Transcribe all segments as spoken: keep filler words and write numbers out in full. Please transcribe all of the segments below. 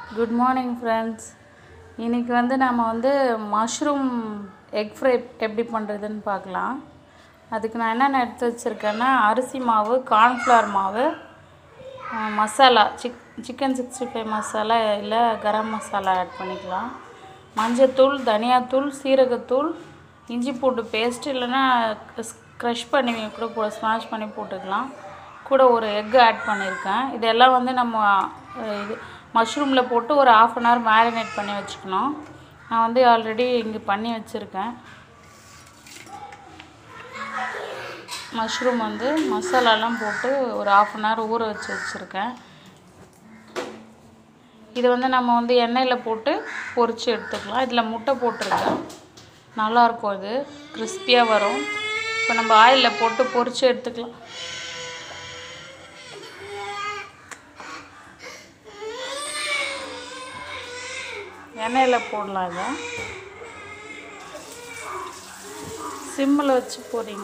Good morning friends. இன்றைக்கி வந்து நம்ம வந்து மஷ்ரூம் எக் ஃப்ரை எப்படி பண்ணுறதுன்னு பார்க்கலாம். அதுக்கு நான் என்னென்ன எடுத்து வச்சுருக்கேன்னா, அரிசி மாவு, கார்ன்ஃப்ளவர் மாவு, masala chick chicken sixty five masala இல்லை கரம் மசாலா ஆட் பண்ணிக்கலாம், மஞ்சத்தூள், தனியாத்தூள், சீரகத்தூள், இஞ்சி பூண்டு பேஸ்ட் இல்லைன்னா க்ரஷ் பண்ணி கூட போ ஸ்மாஷ் பண்ணி போட்டுக்கலாம். கூட ஒரு எக்கு ஆட் பண்ணியிருக்கேன். இதெல்லாம் வந்து நம்ம இது மஷ்ரூமில் போட்டு ஒரு ஆஃப் அன் ஹவர் மேரினேட் பண்ணி வச்சுக்கணும். நான் வந்து ஆல்ரெடி இங்கே பண்ணி வச்சுருக்கேன். மஷ்ரூம் வந்து மசாலாலாம் போட்டு ஒரு ஆஃப் அன் ஹவர் ஊற வச்சு வச்சுருக்கேன். இது வந்து நம்ம வந்து எண்ணெயில் போட்டு பொரித்து எடுத்துக்கலாம். இதில் முட்டை போட்டிருக்கேன், நல்லாயிருக்கும், இது கிறிஸ்பியாக வரும். இப்போ நம்ம ஆயிலில் போட்டு பொரித்து எடுத்துக்கலாம். எண்ணெயில் போடலாம். இதை சிம்மில் வச்சு போடுறீங்க.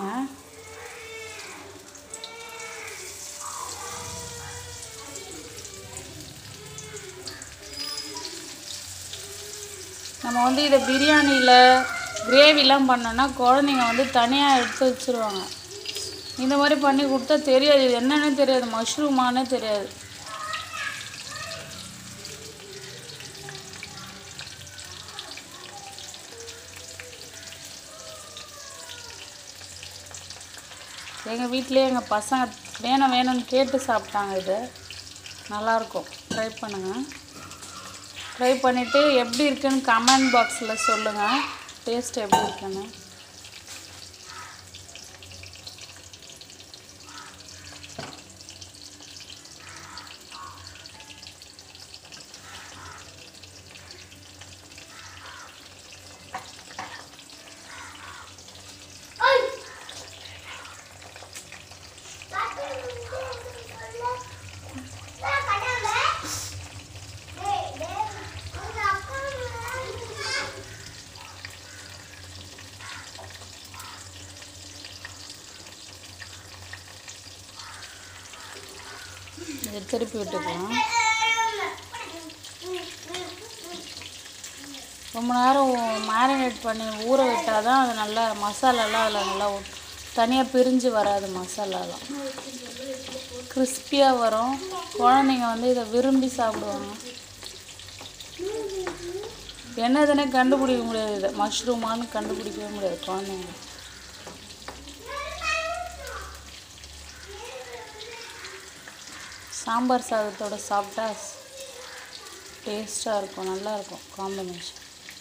நம்ம வந்து இதை பிரியாணியில் கிரேவிலாம் பண்ணோன்னா குழந்தைங்க வந்து தனியாக எடுத்து வச்சுருவாங்க. இந்த மாதிரி பண்ணி கொடுத்தா தெரியாது, இது என்னன்னு தெரியாது, மஷ்ரூமானே தெரியாது. எங்கள் வீட்டிலே எங்கள் பசங்க வேணும் வேணும்னு கேட்டு சாப்பிட்டாங்க. இது நல்லாயிருக்கும், ட்ரை பண்ணுங்கள். ட்ரை பண்ணிவிட்டு எப்படி இருக்குன்னு கமெண்ட் பாக்ஸில் சொல்லுங்கள், டேஸ்ட் எப்படி இருக்குன்னு. இதை திருப்பி விட்டுக்கலாம். ரொம்ப நேரம் மேரினேட் பண்ணி ஊற விட்டால் தான் அது நல்லா மசாலாலாம் அதில் நல்லா தனியாக பிரிஞ்சு வராது. மசாலாலாம் கிறிஸ்பியாக வரும். குழந்தைங்க வந்து இதை விரும்பி சாப்பிடுவாங்க. என்னதுன்னே கண்டுபிடிக்க முடியாது, இதை மஷ்ரூமானு கண்டுபிடிக்கவே முடியாது குழந்தைங்க. சாம்பார் சாதத்தோடு சாப்பிட்டா டேஸ்ட்டாக இருக்கும், நல்லாயிருக்கும் காம்பினேஷன்.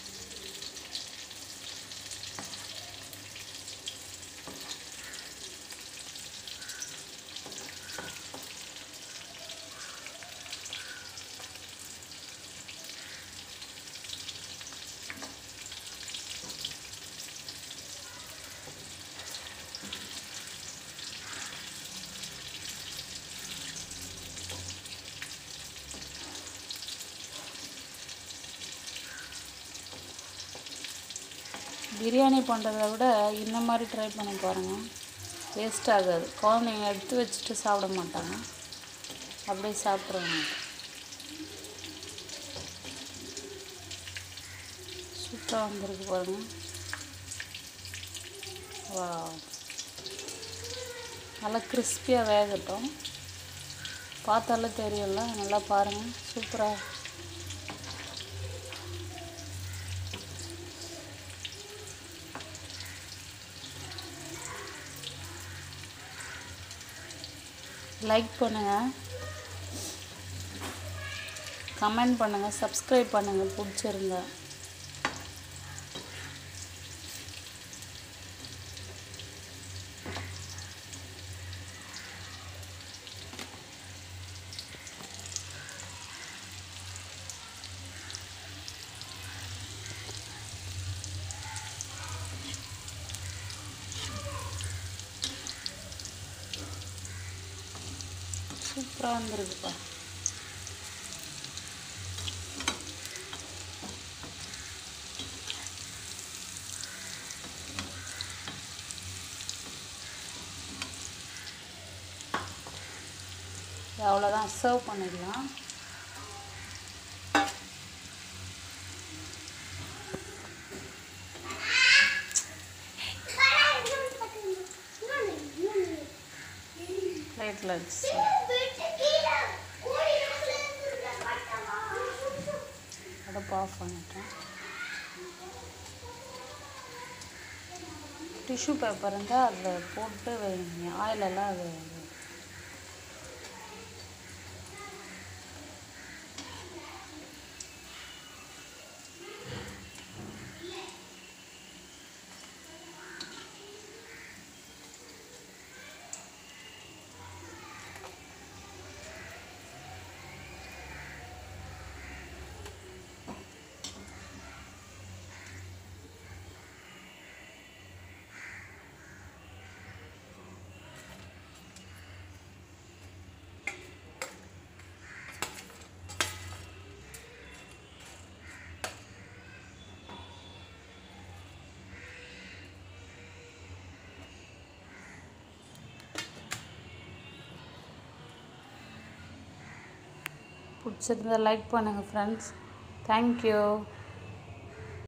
பிரியாணி பண்ணுறத விட இந்த மாதிரி ட்ரை பண்ணி பாருங்கள், வேஸ்ட் ஆகாது. குழந்தைங்க எடுத்து வச்சுட்டு சாப்பிட மாட்டாங்க, அப்படியே சாப்பிட்ருவாங்க. சூப்பராக வந்துருக்கு பாருங்கள். வா, நல்லா கிறிஸ்பியாக வேகட்டும். பார்த்தாலே தெரியல, நல்லா பாருங்கள், சூப்பராக. லைக் பண்ணுங்கள், கமெண்ட் பண்ணுங்கள், சப்ஸ்கிரைப் பண்ணுங்கள் பிடிச்சிருந்தா. சூப்பராக வந்துருக்குப்பா. அவ்வளோதான், சர்வ் பண்ணிடலாம். லஞ்ச் அடுப்பு ஆஃப் பண்ணிட்டேன். டிஷ்யூ பேப்பர் இருந்தால் அதில் போட்டு வைங்க, ஆயிலெல்லாம் அது பிடிச்சிருந்தா லைக் பண்ணுங்கள் ஃப்ரெண்ட்ஸ். தேங்க்யூ.